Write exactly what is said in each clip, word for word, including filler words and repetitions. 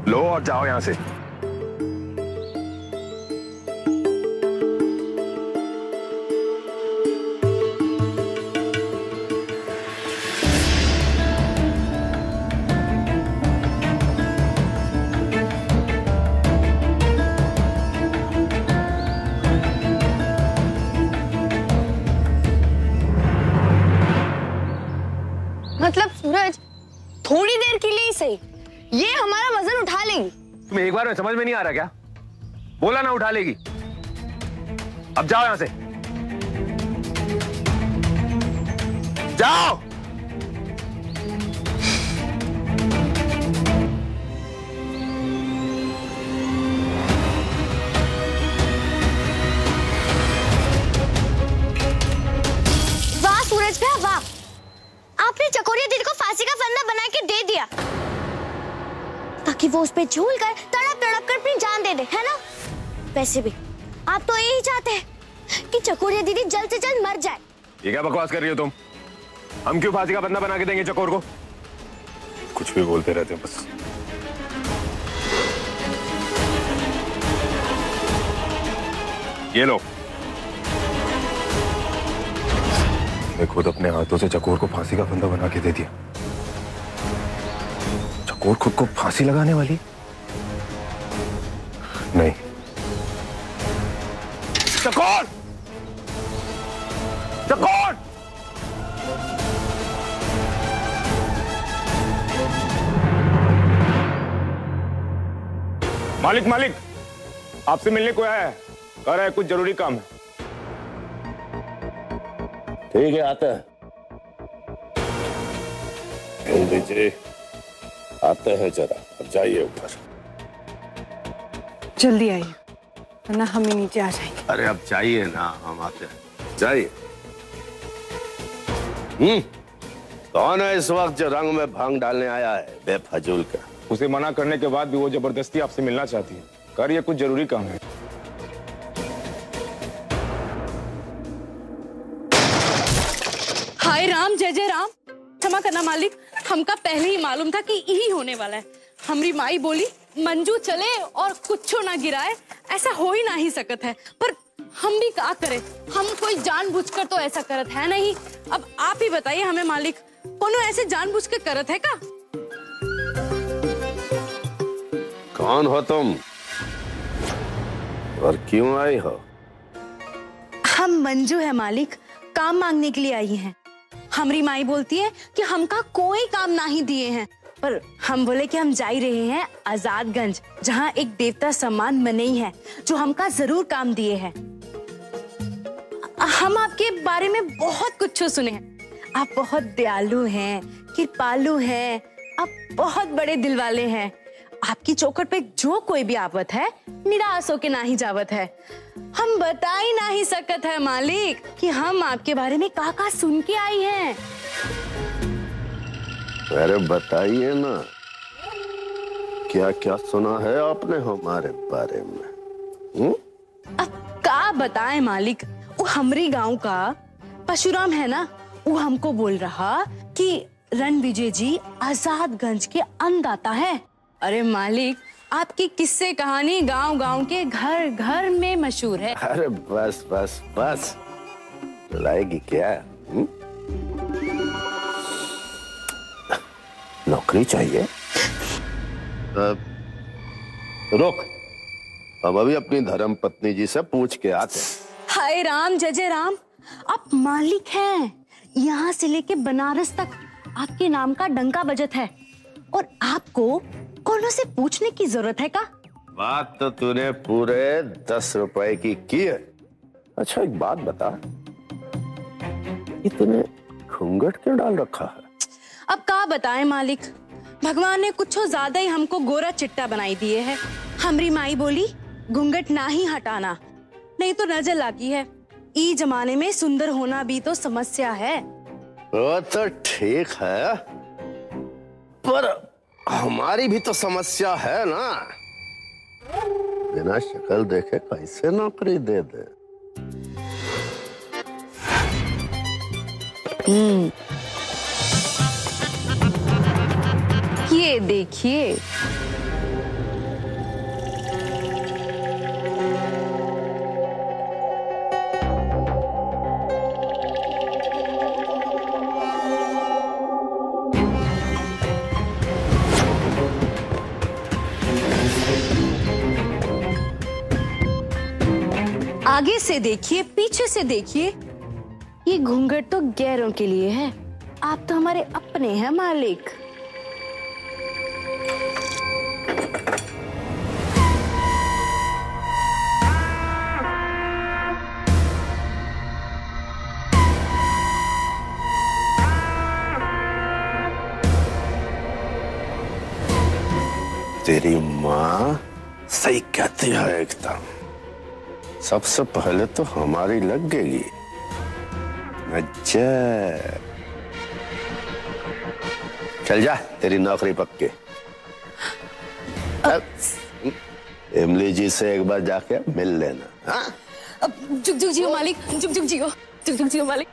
लो और जाओ यहां से। मतलब सूरज, थोड़ी देर के लिए ही सही, ये हमारा वजन उठा लेगी। तुम्हें एक बार में समझ में नहीं आ रहा क्या? बोला ना उठा लेगी। अब जाओ यहां से, जाओ। वाह सूरज भैया वाह, आपने चकोरिया दीदी को फांसी का फंदा बना के दे दिया ताकि वो उस पे झूल कर तड़प तड़प कर अपनी जान दे दे, है ना? वैसे भी आप तो यही चाहते हैं कि चकोरिया दीदी जल्द से जल्द मर जाए। ये क्या बकवास कर रही हो तुम? हम क्यों फांसी का बंदा बना के देंगे चकोर को? कुछ भी बोलते रहते हो बस। ये लो, मैं खुद अपने हाथों से चकोर को फांसी का फंदा बना के दे दिया। चकोर खुद को फांसी लगाने वाली? नहीं। चकोर! चकोर! मालिक मालिक, आपसे मिलने को आया है, कह रहा है कुछ जरूरी काम है। ठीक है, आते हैं। जी आते हैं, जरा अब जाइए ऊपर। जल्दी आइए वरना हम ही नीचे आ जाएंगे। अरे अब जाइए ना, हम आते हैं, जाइए। हम्म कौन है इस वक्त जो रंग में भांग डालने आया है बेफजूल का? उसे मना करने के बाद भी वो जबरदस्ती आपसे मिलना चाहती है। कर ये कुछ जरूरी काम है। हाय राम, जय जय राम। क्षमा करना मालिक, हमका पहले ही मालूम था कि यही होने वाला है। हमारी माई बोली मंजू चले और कुछो ना गिराए, ऐसा हो ही ना ही सकत है। पर हम भी क्या करें, हम कोई जानबूझकर तो ऐसा करत है नहीं। अब आप ही बताइए हमें मालिक, कोनो ऐसे जानबूझ के करत है का? कौन हो तुम और क्यों आई हो? हम मंजू है मालिक, काम मांगने के लिए आई हैं। हमारी माई बोलती है कि हमका कोई काम नहीं दिए हैं, पर हम बोले कि हम जा ही रहे हैं आजादगंज, जहाँ एक देवता सम्मान मनई है जो हमका जरूर काम दिए हैं। हम आपके बारे में बहुत कुछ सुने हैं। आप बहुत दयालु हैं, कृपालु हैं, आप बहुत बड़े दिल वाले हैं। आपकी चौखट पे जो कोई भी आवत है निराश होके ना ही जावत है। हम बता ही ना ही सकत है मालिक कि हम आपके बारे में का का सुन के आई हैं। अरे बताइए ना, क्या क्या सुना है आपने हमारे बारे में? हुँ? अब का बताएं मालिक, वो हमरी गांव का परशुराम है ना, वो हमको बोल रहा कि रणविजय जी आजादगंज के अन्नदाता है। अरे मालिक, आपकी किस्से कहानी गांव गांव के घर घर में मशहूर है। अरे बस बस बस, लाएगी क्या? हुँ? नौकरी चाहिए? रुक, हम अभी अपनी धर्म पत्नी जी से पूछ के आते हैं। हाय राम, जय जय राम। आप मालिक हैं, यहाँ से लेके बनारस तक आपके नाम का डंका बजत है और आपको कौनों से पूछने की जरूरत है का? बात तो तूने पूरे दस रुपए की की है। अच्छा एक बात बता, ये तूने घूंघट क्यों डाल रखा है? अब का बताएं मालिक, भगवान ने कुछ ज्यादा ही हमको गोरा चिट्टा बनाई दिए है। हमरी माई बोली घूंघट ना ही हटाना, नहीं तो नजर लागी है। ई जमाने में सुंदर होना भी तो समस्या है। वो तो ठीक है, पर हमारी भी तो समस्या है ना। बिना शक्ल देखे कैसे नौकरी दे दे? हम्म, ये देखिए आगे से देखिए, पीछे से देखिए, ये घूंघट तो गैरों के लिए है, आप तो हमारे अपने हैं मालिक। तेरी माँ सही कहती है एकदम। सबसे पहले तो हमारी लग गई। अच्छा, चल जा, तेरी नौकरी पक्की। इमली जी से एक बार जाके मिल लेना। हाँ? अब जुग जुग जियो मालिक, जुग जुग जियो, जुग जुग जियो मालिक।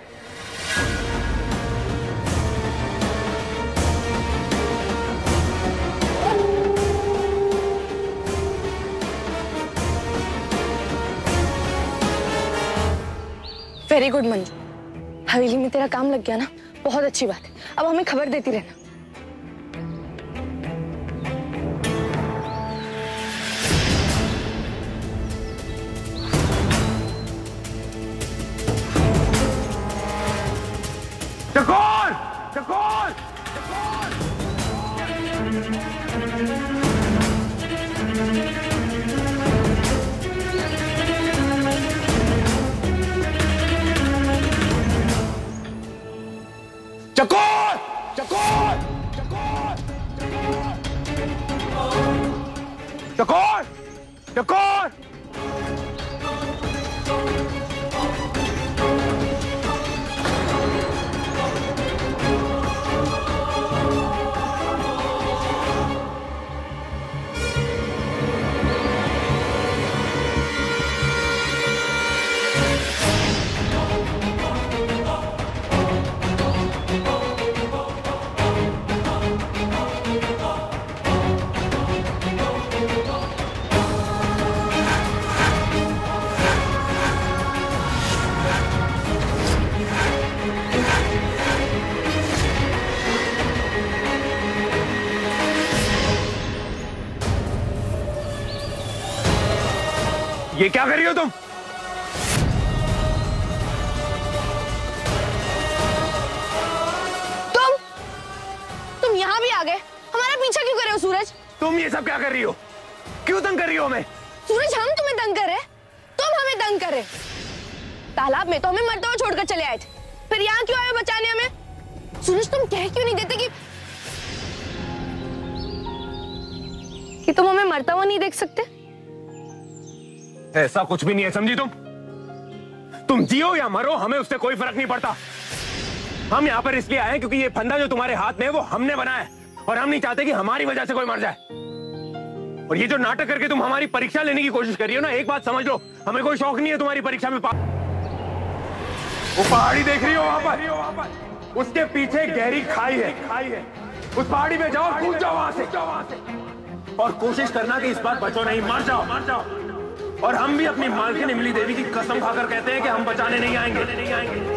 वेरी गुड मंजू, हवेली में तेरा काम लग गया ना, बहुत अच्छी बात है। अब हमें खबर देती रहना। चकोर! चकोर! चकोर! चकोर! चकोर! चकोर! चकोर! ये क्या कर रही हो तुम? तुम तुम यहाँ भी आ गए, हमारा पीछा क्यों कर रहे हो सूरज? तुम ये सब क्या कर रही हो? क्यों तंग कर रही हो हमें? सूरज, हम तुम्हें तंग कर रहे, तुम हमें तंग कर रहे। तालाब में तो हमें मरते हुए छोड़कर चले आए थे, फिर यहाँ क्यों आए बचाने हमें? सूरज, तुम कह क्यों नहीं देते कि कि तुम हमें मरता हुआ नहीं देख सकते? ऐसा कुछ भी नहीं है, समझी तुम? तुम जियो या मरो, हमें उससे कोई फर्क नहीं पड़ता। हम यहाँ पर इसलिए आए हैं क्योंकि ये फंदा जो तुम्हारे हाथ में है वो हमने बनाया है, और हम नहीं चाहते कि हमारी वजह से कोई मर जाए। और ये जो नाटक करके तुम हमारी परीक्षा लेने की कोशिश कर रही हो ना, एक बात समझ लो, हमें कोई शौक नहीं है तुम्हारी परीक्षा में। वो पहाड़ी देख रही हो वहां पर? उसके पीछे गहरी खाई है, खाई है। उस पहाड़ी पे जाओ, कूद जाओ वहां से, वहां से, और कोशिश करना कि इस बार बचो नहीं, मर जाओ, मर जाओ। और हम भी अपनी मालकिन इमली देवी की कसम खाकर कहते हैं कि हम बचाने नहीं आएंगे, नहीं आएंगे।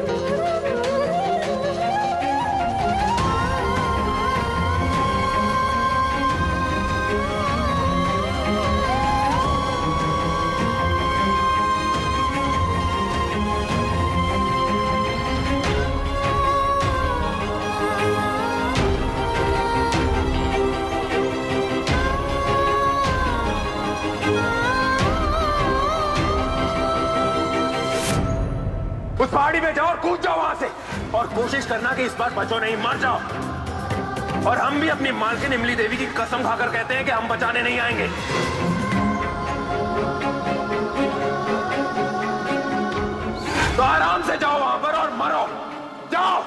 उस पहाड़ी पे जाओ, कूद जाओ वहां से, और कोशिश करना कि इस बार बचो नहीं, मर जाओ। और हम भी अपनी मालकिन इमली देवी की कसम खाकर कहते हैं कि हम बचाने नहीं आएंगे। तो आराम से जाओ वहां पर और मरो, जाओ।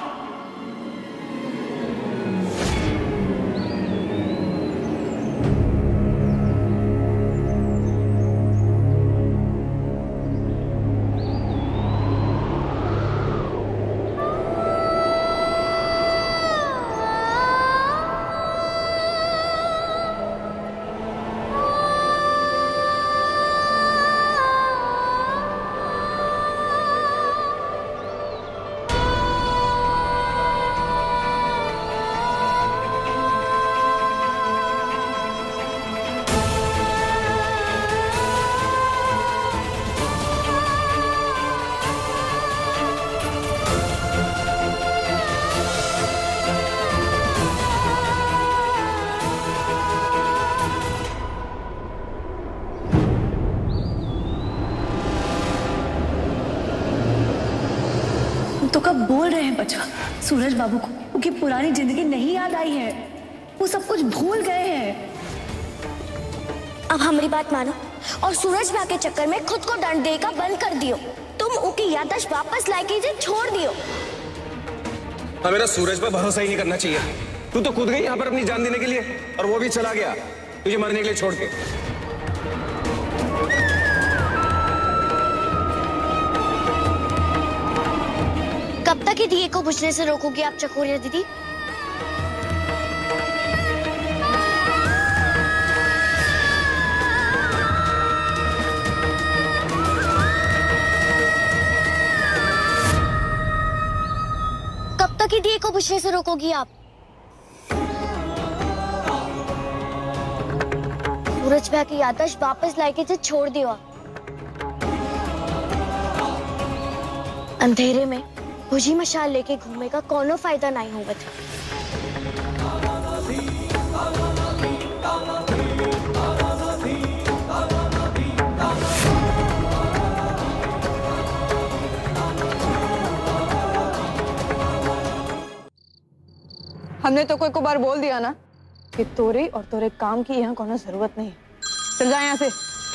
बचा। सूरज बाबू को उनकी पुरानी जिंदगी नहीं याद आई है, वो सब कुछ भूल गए हैं। अब हमारी बात मानो और सूरज भा के चक्कर में खुद को दंड देगा बंद कर दियो। तुम उनकी याददाश्त वापस लाए कीजिए, छोड़ दियो। हमें ना सूरज पर भरोसा ही नहीं करना चाहिए। तू तो कूद गई यहाँ पर अपनी जान देने के लिए और वो भी चला गया तुझे मरने के लिए छोड़ के। कब तक ही दिए को बुझने से रोकोगी आप चकोरिया दीदी? कब तक ही दिए को बुझने से रोकोगी आप? सूरज भैया की याददाश्त वापस लाए के छोड़ दियो आप। अंधेरे में बुझी मशाल लेके घूमेगा, कोनो फायदा नहीं होगा था। हमने तो कोई को बार बोल दिया ना कि तोरे और तोरे काम की यहाँ कोनो जरूरत नहीं है। चल जाए यहाँ से।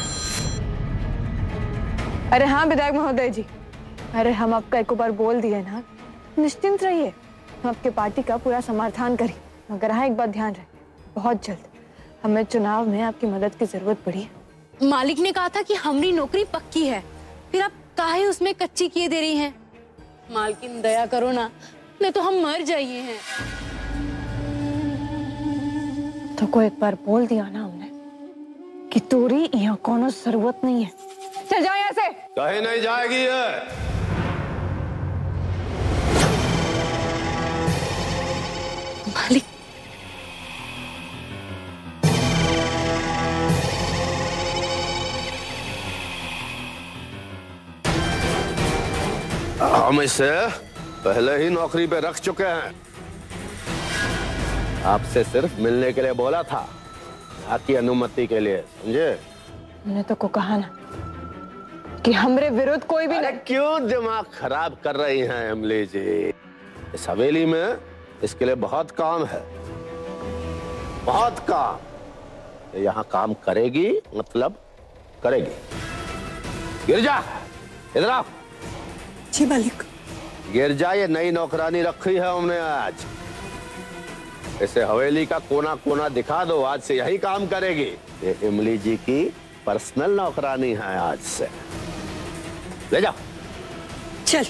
अरे हाँ विधायक महोदय जी, अरे हम आपका एक बार बोल दिए ना, निश्चिंत रहिए, हम आपके पार्टी का पूरा समर्थन करें। मगर हाँ एक बात ध्यान रहे, बहुत जल्द हमें चुनाव में आपकी मदद की जरूरत पड़ी है। मालिक ने कहा था कि हमारी नौकरी पक्की है, फिर आप काहे उसमें कच्ची किए दे रही हैं? मालकिन दया करो ना, नहीं तो हम मर जाइए हैं। तो को एक बार बोल दिया ना हमने कि तोरी यहाँ कोनो जरूरत नहीं है। चल जाओ यहाँ से। कहीं नहीं जाएगी ये। मालिक हम इसे पहले ही नौकरी पे रख चुके हैं। आपसे सिर्फ मिलने के लिए बोला था, आपकी अनुमति के लिए, समझे? हमने तो को कहा ना कि हमरे विरुद्ध कोई भी नहीं। क्यों दिमाग खराब कर रही हैं अमली जी? इस हवेली में इसके लिए बहुत काम है, बहुत काम। यहाँ काम करेगी मतलब करेगी। गिरजा इधर आओ। जी मालिक। गिरजा, ये नई नौकरानी रखी है हमने आज। इसे हवेली का कोना कोना दिखा दो, आज से यही काम करेगी। ये इमली जी की पर्सनल नौकरानी है आज से। ले जाओ। चल।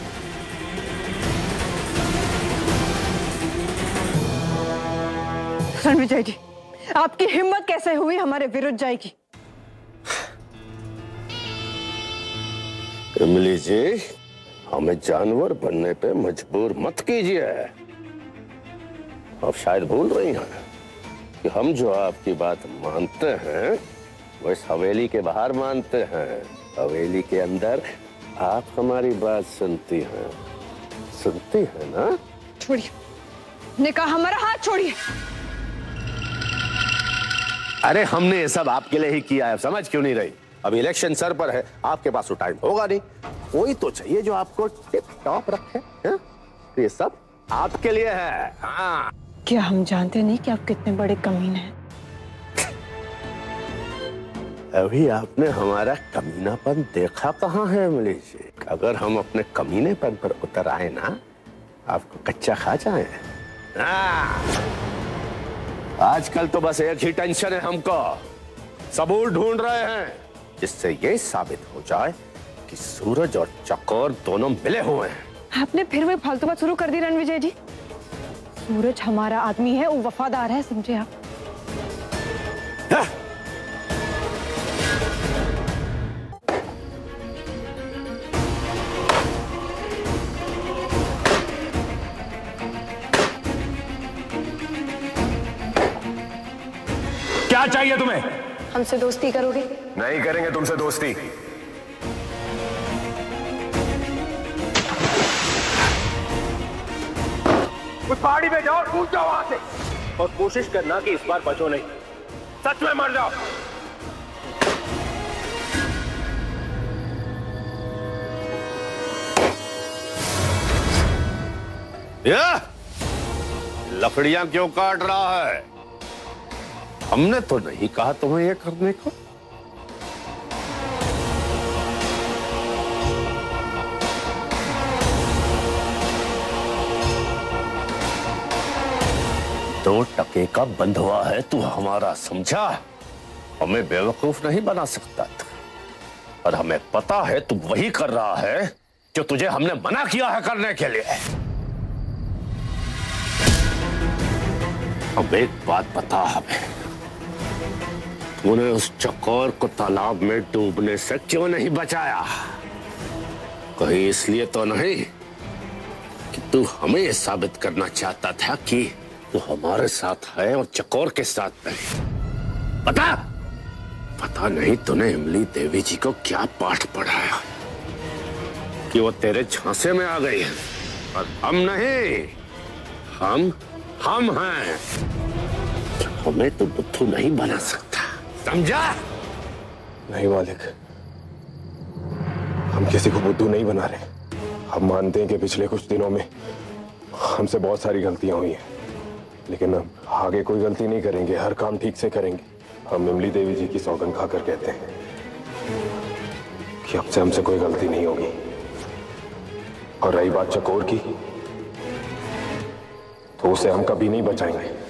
रणविजय जी, आपकी हिम्मत कैसे हुई हमारे विरुद्ध जाएगी? इमली जी, हमें जानवर बनने पे मजबूर मत कीजिए। आप शायद भूल रही हैं कि हम जो आपकी बात मानते हैं वो इस हवेली के बाहर मानते हैं। हवेली के अंदर आप हमारी बात सुनती हैं, सुनती हैं ना? छोड़िए, ने कहा हमारा हाथ छोड़िए। अरे हमने ये सब आपके लिए ही किया है, समझ क्यों नहीं रही? अब इलेक्शन सर पर है, आपके पास तो टाइम होगा नहीं। कोई तो चाहिए जो आपको टिप टॉप रखे। है? ये सब आपके लिए है। हाँ। क्या हम जानते नहीं कि आप कितने बड़े कमीने हैं? अभी आपने हमारा कमीनापन देखा कहाँ है अमली जी? अगर हम अपने कमीनेपन पर उतर आए ना, आपको कच्चा खा जाए। आजकल तो बस एक ही टेंशन है हमको, सबूत ढूंढ रहे हैं जिससे ये साबित हो जाए कि सूरज और चकोर दोनों मिले हुए हैं। आपने फिर वही फालतू बात शुरू कर दी रणविजय जी। सूरज हमारा आदमी है, वो वफादार है, समझे आप? हा? क्या चाहिए तुम्हें? हमसे दोस्ती करोगे? नहीं करेंगे तुमसे दोस्ती। उस पहाड़ी पे जाओ, कूद जाओ वहां से और कोशिश करना कि इस बार बचो नहीं, सच में मर जाओ। ये लकड़ियां क्यों काट रहा है? हमने तो नहीं कहा तुम्हें ये करने को। दो टके का बंधुआ है तू हमारा, समझा? हमें बेवकूफ नहीं बना सकता था, और हमें पता है तू वही कर रहा है जो तुझे हमने मना किया है करने के लिए। अब एक बात बता हमें, तूने उस चकोर को तालाब में डूबने से क्यों नहीं बचाया? कहीं इसलिए तो नहीं कि तू हमें यह साबित करना चाहता था कि तू हमारे साथ है और चकोर के साथ नहीं? बता, पता नहीं तूने इमली देवी जी को क्या पाठ पढ़ाया कि वो तेरे झांसे में आ गई है, और हम नहीं, हम हम हैं। हमें तो बुद्धू नहीं बना सकता, समझा? नहीं मालिक, हम किसी को बुद्धू नहीं बना रहे। हम मानते हैं कि पिछले कुछ दिनों में हमसे बहुत सारी गलतियां हुई हैं, लेकिन हम आगे कोई गलती नहीं करेंगे, हर काम ठीक से करेंगे। हम इमली देवी जी की सौगंध खाकर कहते हैं कि अब से हमसे कोई गलती नहीं होगी। और रही बात चकोर की, तो उसे हम कभी नहीं बचाएंगे।